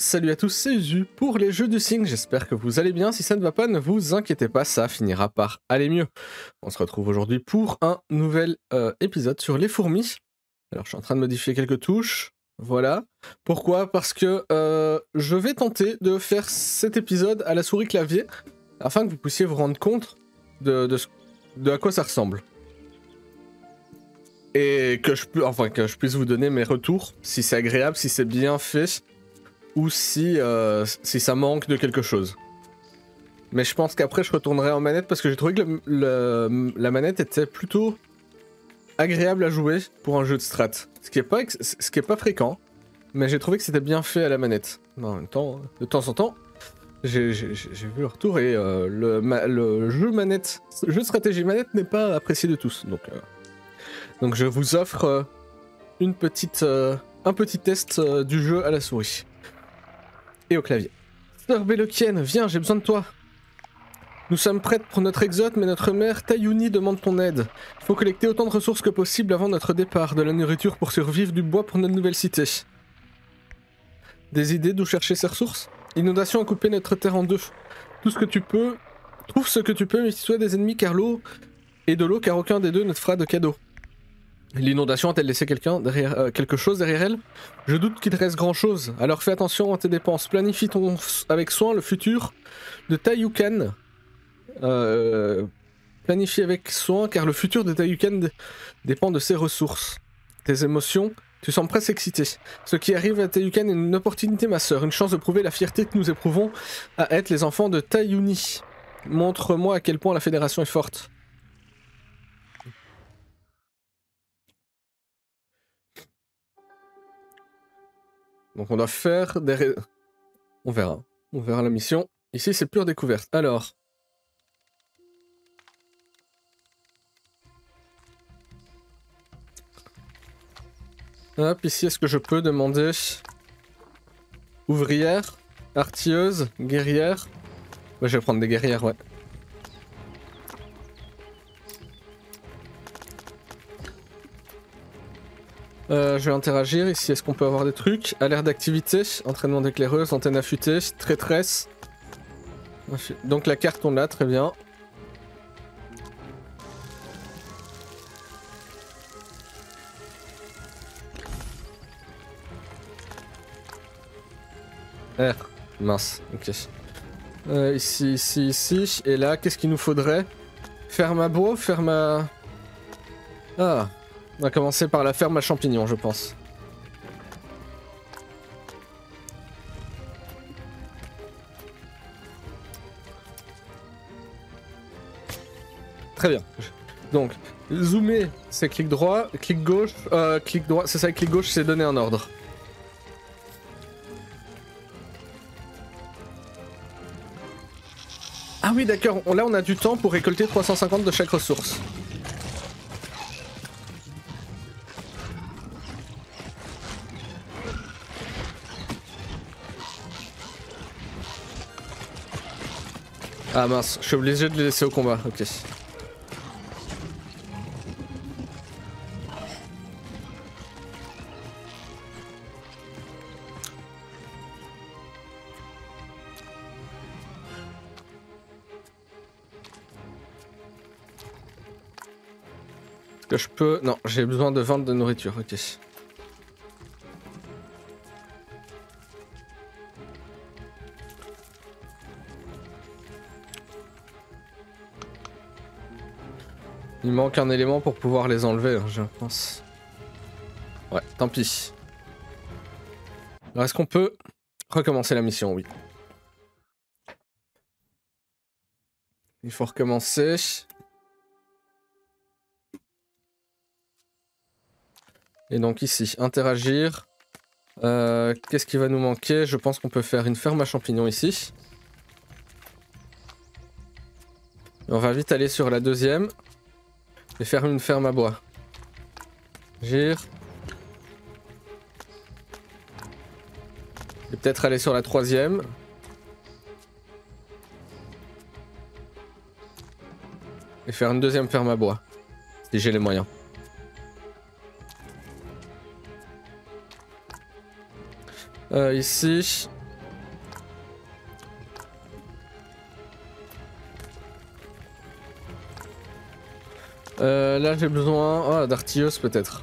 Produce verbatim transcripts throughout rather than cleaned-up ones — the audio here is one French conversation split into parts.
salut à tous, c'est Uzu pour les jeux du cygne, j'espère que vous allez bien, si ça ne va pas, ne vous inquiétez pas, ça finira par aller mieux. On se retrouve aujourd'hui pour un nouvel euh, épisode sur les fourmis. Alors je suis en train de modifier quelques touches, voilà. Pourquoi? Parce que euh, je vais tenter de faire cet épisode à la souris clavier, afin que vous puissiez vous rendre compte de, de, de à quoi ça ressemble. Et que je, peux, enfin, que je puisse vous donner mes retours, si c'est agréable, si c'est bien fait, ou si, euh, si ça manque de quelque chose. Mais je pense qu'après je retournerai en manette parce que j'ai trouvé que le, le, la manette était plutôt agréable à jouer pour un jeu de strat. Ce qui est pas, ce qui est pas fréquent, mais j'ai trouvé que c'était bien fait à la manette. Mais en même temps, de temps en temps, j'ai vu le retour et euh, le, ma, le jeu manette, le jeu de stratégie manette n'est pas apprécié de tous. Donc, euh, donc je vous offre euh, une petite, euh, un petit test euh, du jeu à la souris. Et au clavier. Sœur Bélokienne, viens, j'ai besoin de toi. Nous sommes prêtes pour notre exode, mais notre mère Tayuni demande ton aide. Il faut collecter autant de ressources que possible avant notre départ, de la nourriture pour survivre, du bois pour notre nouvelle cité. Des idées d'où chercher ces ressources? L'inondation a coupé notre terre en deux. Tout ce que tu peux, trouve ce que tu peux, mais soit des ennemis car l'eau et de l'eau car aucun des deux ne te fera de cadeau. L'inondation a-t-elle laissé quelqu'un derrière, euh, quelque chose derrière elle? Je doute qu'il te reste grand chose, alors fais attention à tes dépenses. Planifie ton, avec soin le futur de Tayukan. Euh, planifie avec soin car le futur de Tayukan dépend de ses ressources. Tes émotions, tu sembles presque excité. Ce qui arrive à Tayukan est une opportunité, ma sœur, une chance de prouver la fierté que nous éprouvons à être les enfants de Tayuni. Montre-moi à quel point la fédération est forte. Donc on doit faire des... Ré... On verra. On verra la mission. Ici c'est pure découverte. Alors... Hop, ici est-ce que je peux demander... Ouvrière, artilleuse, guerrière... Ouais, je vais prendre des guerrières, ouais. Euh, je vais interagir ici, est-ce qu'on peut avoir des trucs? Alerte d'activité, entraînement d'éclaireuse, antenne affûtée, traîtresse. Donc la carte on l'a, très bien. R, mince, ok. Euh, ici, ici, ici, et là, qu'est-ce qu'il nous faudrait? Ferme à bois, ferme à... Ah, on va commencer par la ferme à champignons, je pense. Très bien. Donc, zoomer, c'est clic droit, clic gauche, euh, clic droit, c'est ça, clic gauche, c'est donner un ordre. Ah oui, d'accord, là on a du temps pour récolter trois cent cinquante de chaque ressource. Ah mince, je suis obligé de les laisser au combat, ok. Est-ce que je peux... Non, j'ai besoin de vendre de nourriture, ok. Il manque un élément pour pouvoir les enlever, hein, je pense. Ouais, tant pis. Alors est-ce qu'on peut recommencer la mission? Oui. Il faut recommencer. Et donc ici, interagir. Euh, Qu'est-ce qui va nous manquer? Je pense qu'on peut faire une ferme à champignons ici. Et on va vite aller sur la deuxième. Et faire une ferme à bois. Gire. Et peut-être aller sur la troisième. Et faire une deuxième ferme à bois. Si j'ai les moyens. Euh, ici. Euh, là j'ai besoin oh, d'artilleuse peut-être.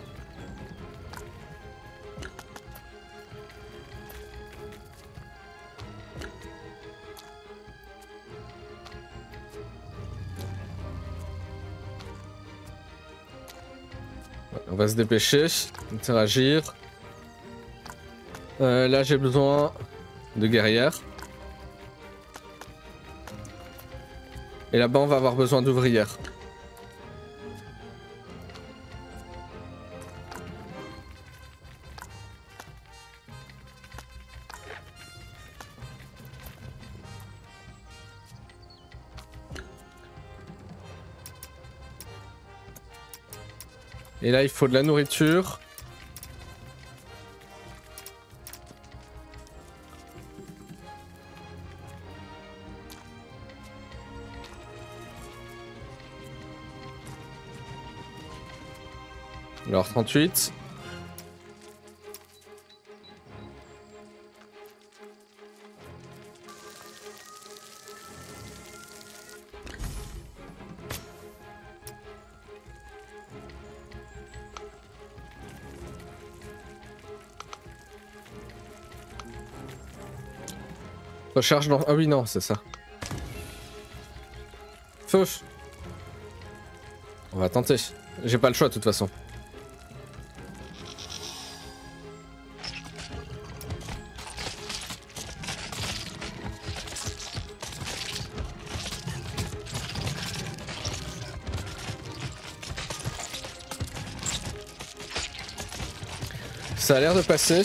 On va se dépêcher, interagir. Euh, là j'ai besoin de guerrières. Et là-bas on va avoir besoin d'ouvrières. Et là il faut de la nourriture. Alors trente-huit. Recharge dans... Ah oui non c'est ça. Feu. On va tenter. J'ai pas le choix de toute façon. Ça a l'air de passer.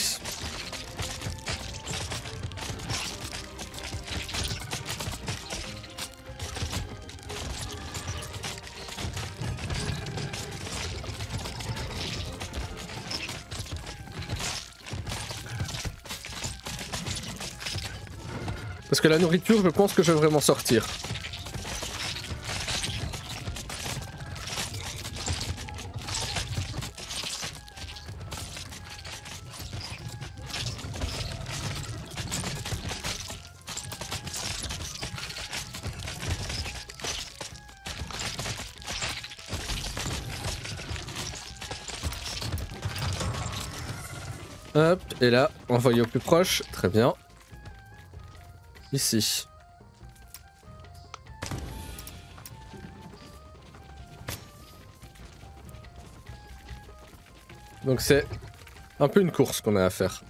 Parce que la nourriture, je pense que je vais vraiment sortir. Hop, et là, envoyer au plus proche, très bien. Ici. Donc c'est un peu une course qu'on a à faire.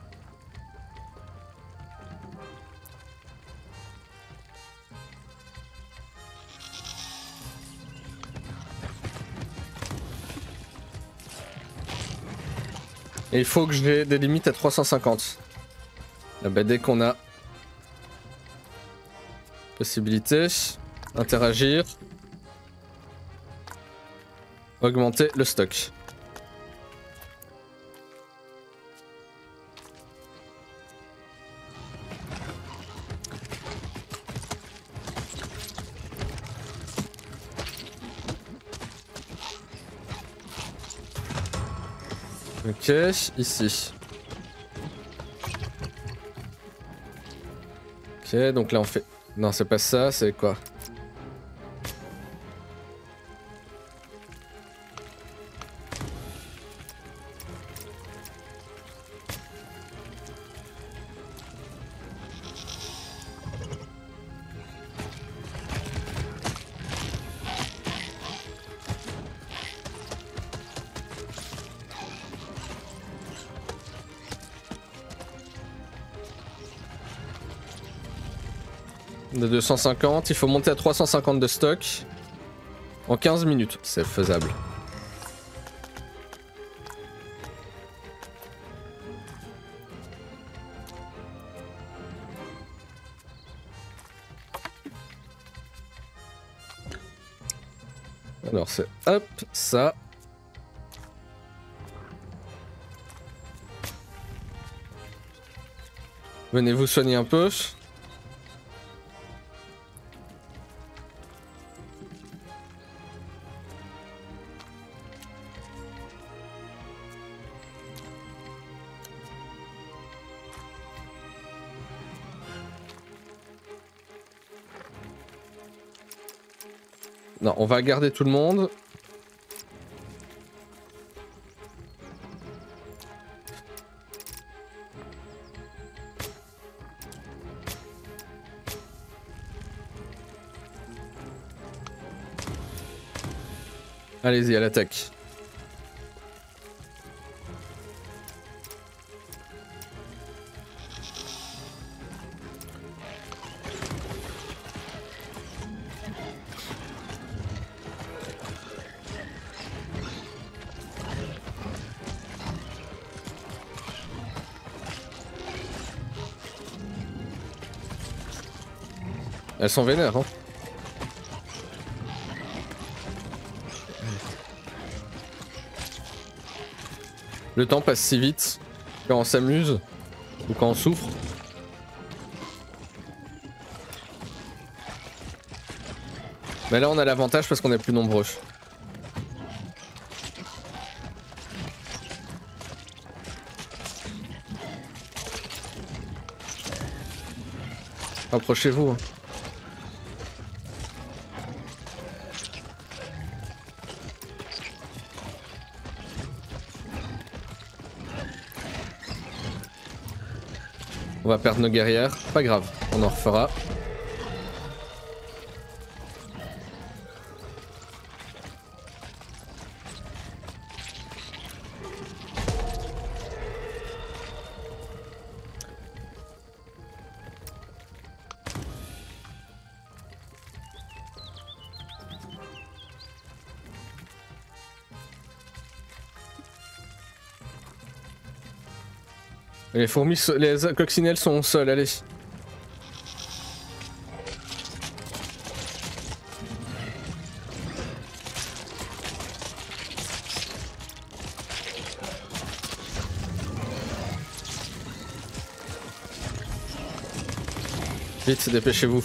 Et il faut que j'ai des limites à trois cent cinquante. Ah bah, dès qu'on a possibilité, interagir, augmenter le stock. Ok, ici. Ok, donc là on fait... Non, c'est pas ça, c'est quoi? De deux cent cinquante, il faut monter à trois cent cinquante de stock en quinze minutes, c'est faisable. Alors c'est hop, ça. Venez vous soigner un peu. Non, on va garder tout le monde. Allez-y, à l'attaque. Elles sont vénères, hein. Le temps passe si vite quand on s'amuse ou quand on souffre. Mais là on a l'avantage parce qu'on est plus nombreux. Approchez-vous. On va perdre nos guerrières, pas grave, on en refera. Les fourmis, les coccinelles sont au sol, allez. Vite, dépêchez-vous.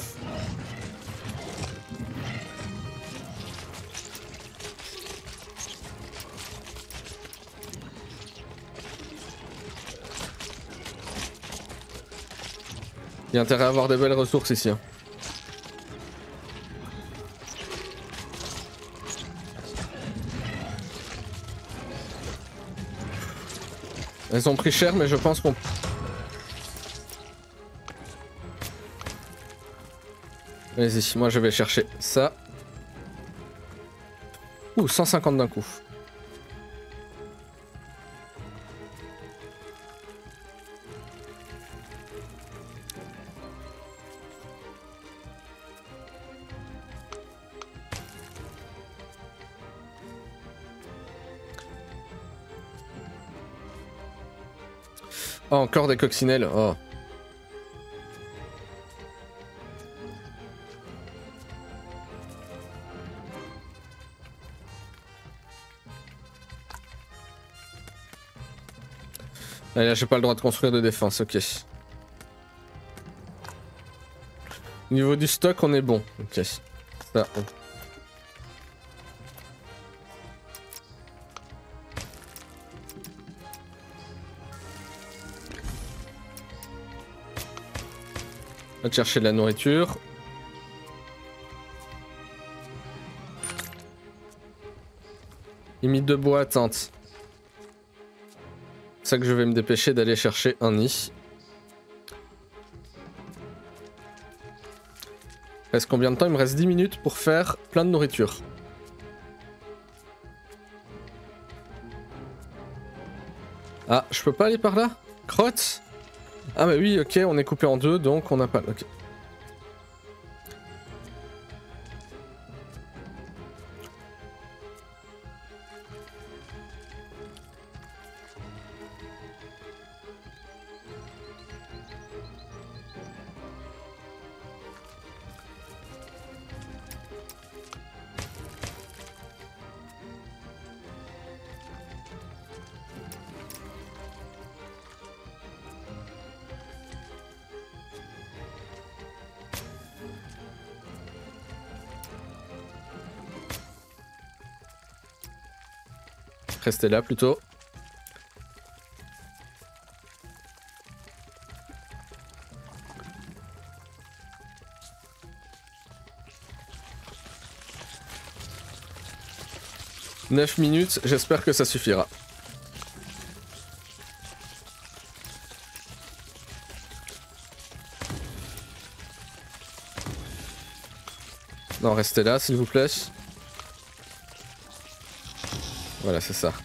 Il y a intérêt à avoir des belles ressources ici. Hein. Elles ont pris cher, mais je pense qu'on... Vas-y, moi je vais chercher ça. Ouh, cent cinquante d'un coup. Oh, encore des coccinelles. Oh. Allez, là j'ai pas le droit de construire de défense, ok. Au niveau du stock, on est bon. Ok. Ça, on... On va chercher de la nourriture. Limite de bois, attente. C'est ça que je vais me dépêcher d'aller chercher un nid. Il reste combien de temps? Il me reste dix minutes pour faire plein de nourriture. Ah, je peux pas aller par là? Crotte? Ah bah oui, ok, on est coupé en deux, donc on n'a pas... Ok. Restez là plutôt. neuf minutes, j'espère que ça suffira. Non, restez là s'il vous plaît. Voilà, c'est ça.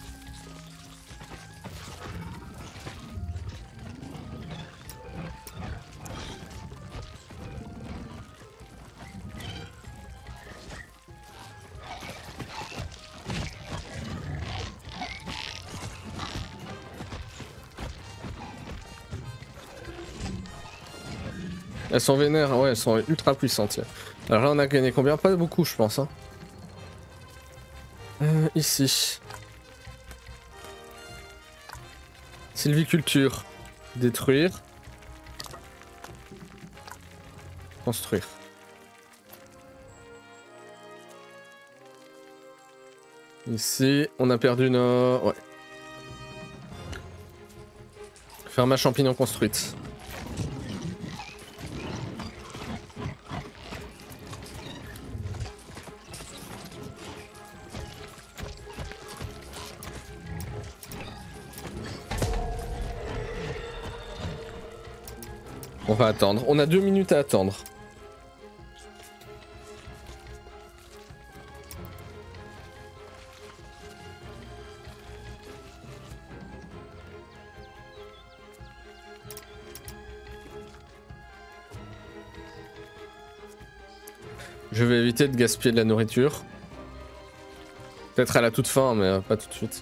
Elles sont vénères, ouais, elles sont ultra puissantes. Yeah. Alors là, on a gagné combien? Pas beaucoup, je pense. Hein. Euh, ici. Sylviculture. Détruire. Construire. Ici, on a perdu nos... Ouais. Ferme à champignons construite. On va attendre. On a deux minutes à attendre. Je vais éviter de gaspiller de la nourriture. Peut-être à la toute fin, mais euh, pas tout de suite.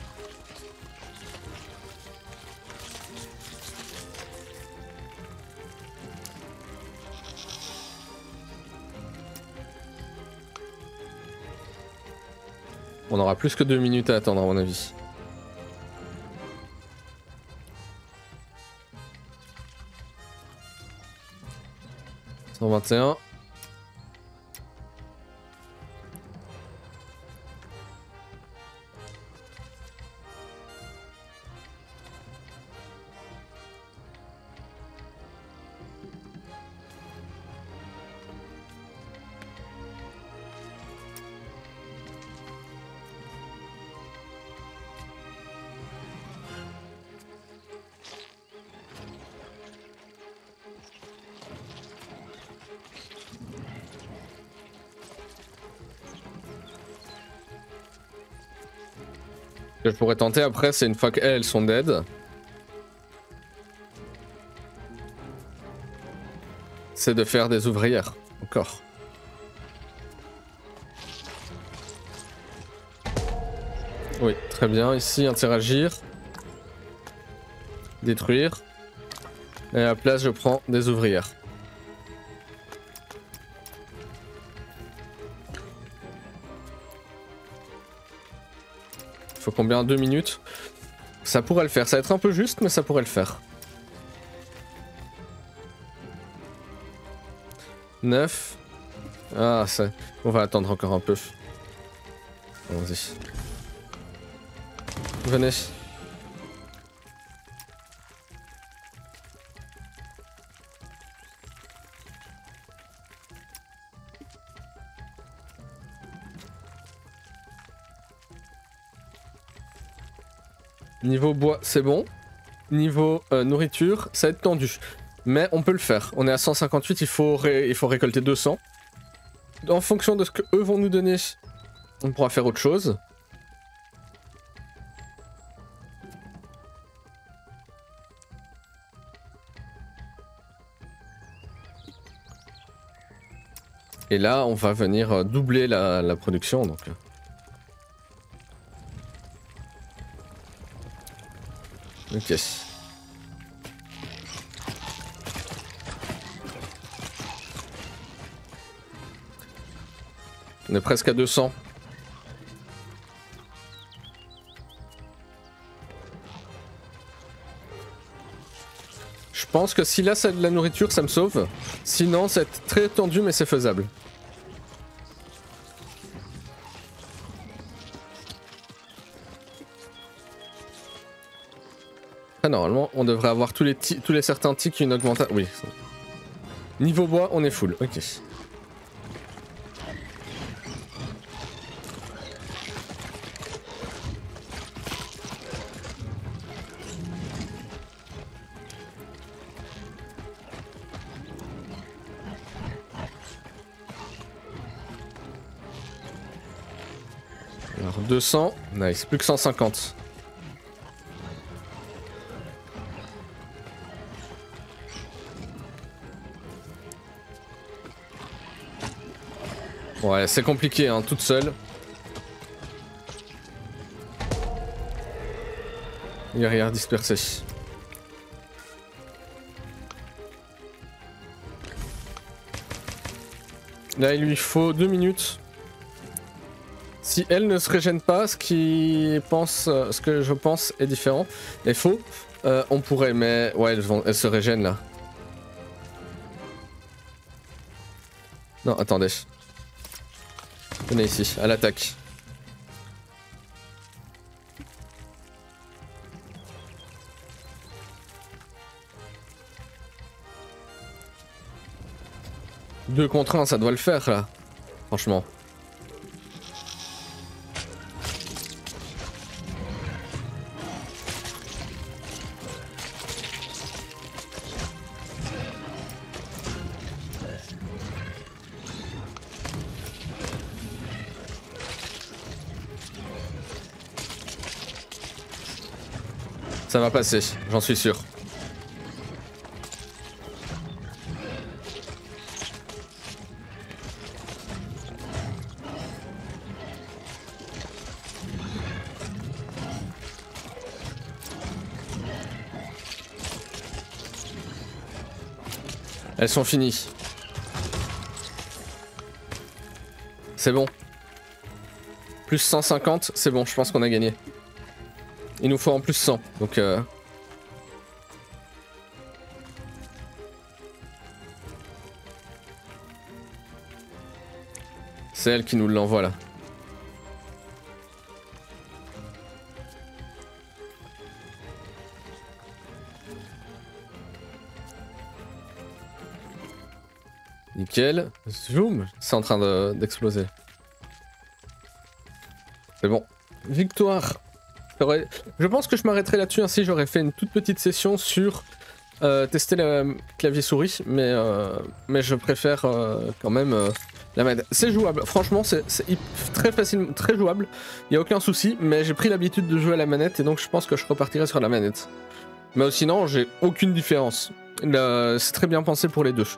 On aura plus que deux minutes à attendre à mon avis. cent vingt et un. Ce que je pourrais tenter après, c'est une fois qu'elles sont dead. C'est de faire des ouvrières. Encore. Oui, très bien. Ici, interagir. Détruire. Et à la place, je prends des ouvrières. Faut combien? Deux minutes? Ça pourrait le faire. Ça va être un peu juste, mais ça pourrait le faire. neuf. Ah, ça... On va attendre encore un peu. Allons-y. Venez. Niveau bois, c'est bon. Niveau euh, nourriture, ça va être tendu. Mais on peut le faire. On est à cent cinquante-huit, il faut, ré... il faut récolter deux cents. En fonction de ce que eux vont nous donner, on pourra faire autre chose. Et là, on va venir doubler la, la production. Donc. Ok. On est presque à deux cents. Je pense que si là c'est de la nourriture, ça me sauve. Sinon, c'est très tendu, mais c'est faisable. Ah, normalement, on devrait avoir tous les, tous les certains tics une augmentation. Oui. Niveau bois, on est full. Ok. Alors deux cents, nice, plus que cent cinquante. Ouais, c'est compliqué, hein, toute seule. Guerrière dispersée. Là, il lui faut deux minutes. Si elle ne se régène pas, ce qui pense, ce que je pense est différent, est faux. Euh, on pourrait, mais ouais, elle, elle se régène là. Non, attendez. Venez ici, à l'attaque. Deux contre un, ça doit le faire là. Franchement. Ça va passer, j'en suis sûr. Elles sont finies. C'est bon. Plus cent cinquante, c'est bon, je pense qu'on a gagné. Il nous faut en plus cent, donc euh... c'est elle qui nous l'envoie là. Nickel. Zoom, c'est en train d'exploser. C'est bon. Victoire. Je pense que je m'arrêterai là-dessus, ainsi j'aurais fait une toute petite session sur euh, tester le clavier souris, mais, euh, mais je préfère euh, quand même euh, la manette. C'est jouable, franchement c'est très facile, très jouable, il n'y a aucun souci, mais j'ai pris l'habitude de jouer à la manette et donc je pense que je repartirai sur la manette. Mais sinon j'ai aucune différence, c'est très bien pensé pour les deux.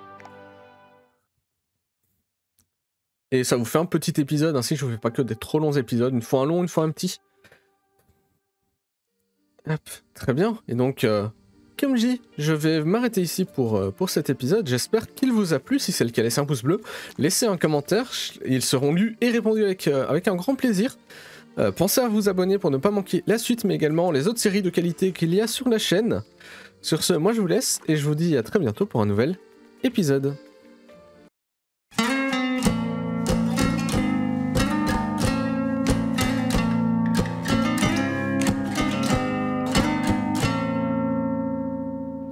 Et ça vous fait un petit épisode, ainsi je ne fais pas que des trop longs épisodes, une fois un long, une fois un petit. Hop, très bien. Et donc, euh, comme je dis, je vais m'arrêter ici pour, euh, pour cet épisode. J'espère qu'il vous a plu. Si c'est le cas, laissez un pouce bleu, laissez un commentaire. Ils seront lus et répondus avec, euh, avec un grand plaisir. Euh, pensez à vous abonner pour ne pas manquer la suite, mais également les autres séries de qualité qu'il y a sur la chaîne. Sur ce, moi je vous laisse et je vous dis à très bientôt pour un nouvel épisode.